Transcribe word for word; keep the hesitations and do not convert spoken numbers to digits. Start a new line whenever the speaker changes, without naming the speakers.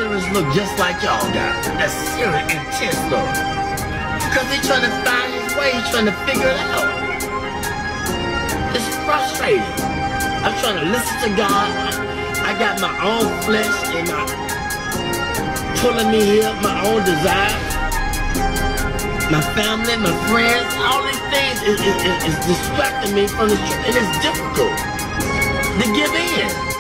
serious look just like y'all got. That serious, intense look. Because he's trying to find his way, he's trying to figure it out. It's frustrating. I'm trying to listen to God. I got my own flesh and my pulling me here, my own desires. My family, my friends, all these things is, is, is distracting me from the truth, and it's difficult to give in.